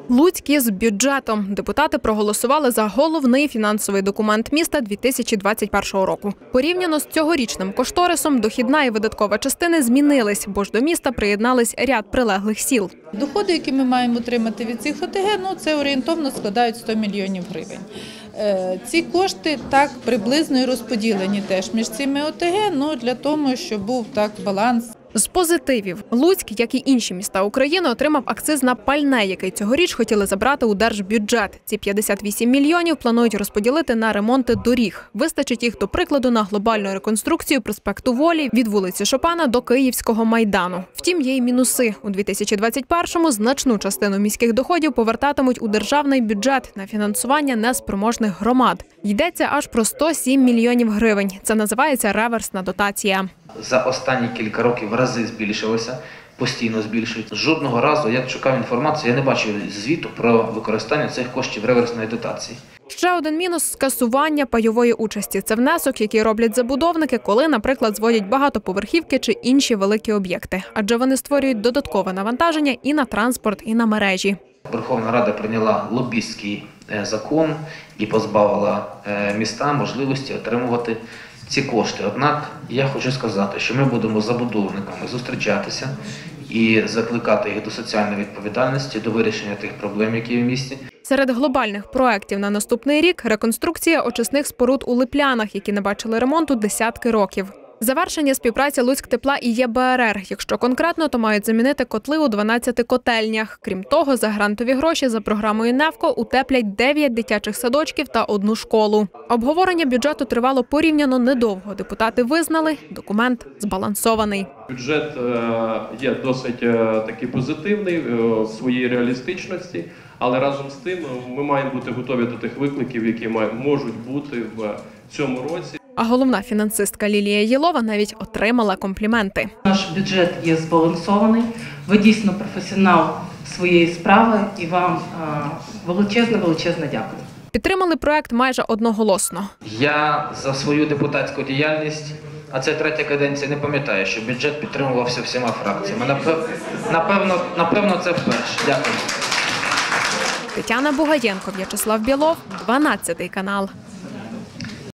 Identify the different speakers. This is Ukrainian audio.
Speaker 1: Луцьк із бюджетом. Депутати проголосували за головний фінансовий документ міста 2021 року. Порівняно з цьогорічним кошторисом, дохідна і видаткова частини змінились, бо ж до міста приєднались ряд прилеглих сіл.
Speaker 2: Доходи, які ми маємо отримати від цих ОТГ, це орієнтовно складають 100 мільйонів гривень. Ці кошти так приблизно і розподілені теж між цими ОТГ, для того, щоб був так баланс.
Speaker 1: З позитивів. Луцьк, як і інші міста України, отримав акциз на пальне, який цьогоріч хотіли забрати у держбюджет. Ці 58 мільйонів планують розподілити на ремонти доріг. Вистачить їх, до прикладу, на глобальну реконструкцію проспекту Волі від вулиці Шопена до Київського Майдану. Втім, є й мінуси. У 2021-му значну частину міських доходів повертатимуть у державний бюджет на фінансування неспроможних громад. Йдеться аж про 107 мільйонів гривень. Це називається реверсна дотація.
Speaker 3: За останні кілька років в рази збільшилося, постійно збільшується. Жодного разу, я шукав інформацію, я не бачив звіту про використання цих коштів реверсної дотації.
Speaker 1: Ще один мінус – скасування пайової участі. Це внесок, який роблять забудовники, коли, наприклад, зводять багатоповерхівки чи інші великі об'єкти. Адже вони створюють додаткове навантаження і на транспорт, і на мережі.
Speaker 3: Верховна Рада прийняла лобістський закон і позбавила міста можливості отримувати ці кошти. Однак я хочу сказати, що ми будемо з забудовниками зустрічатися і закликати їх до соціальної відповідальності, до вирішення тих проблем, які є в місті.
Speaker 1: Серед глобальних проєктів на наступний рік – реконструкція очисних споруд у Липлянах, які не бачили ремонту десятки років. Завершення співпраці Луцьктепла і ЄБРР. Якщо конкретно, то мають замінити котли у 12 котельнях. Крім того, за грантові гроші за програмою «Невко» утеплять 9 дитячих садочків та 1 школу. Обговорення бюджету тривало порівняно недовго. Депутати визнали – документ збалансований.
Speaker 4: Бюджет є досить такий позитивний в своїй реалістичності, але разом з тим ми маємо бути готові до тих викликів, які можуть бути в цьому році.
Speaker 1: А головна фінансистка Лілія Єлова навіть отримала компліменти.
Speaker 5: Наш бюджет є збалансований, ви дійсно професіонал своєї справи і вам величезне дякую.
Speaker 1: Підтримали проект майже одноголосно.
Speaker 3: Я за свою депутатську діяльність, а це 3-я каденція, не пам'ятаю, що бюджет підтримувався всіма фракціями. Напевно, це вперше. Дякую.
Speaker 1: Тетяна Бугаєнко, В'ячеслав Білов, 12 канал.